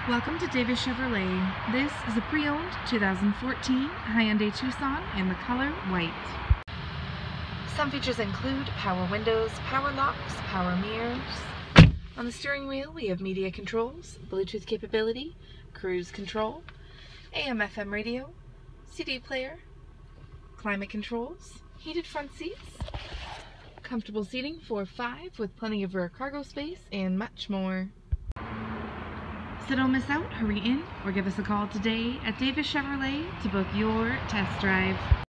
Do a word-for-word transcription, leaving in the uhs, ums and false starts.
Welcome to Davis Chevrolet. This is a pre-owned two thousand fourteen Hyundai Tucson in the color white. Some features include power windows, power locks, power mirrors. On the steering wheel we have media controls, Bluetooth capability, cruise control, A M F M radio, C D player, climate controls, heated front seats, comfortable seating for five with plenty of rear cargo space, and much more. So don't miss out, hurry in or give us a call today at Davis Chevrolet to book your test drive.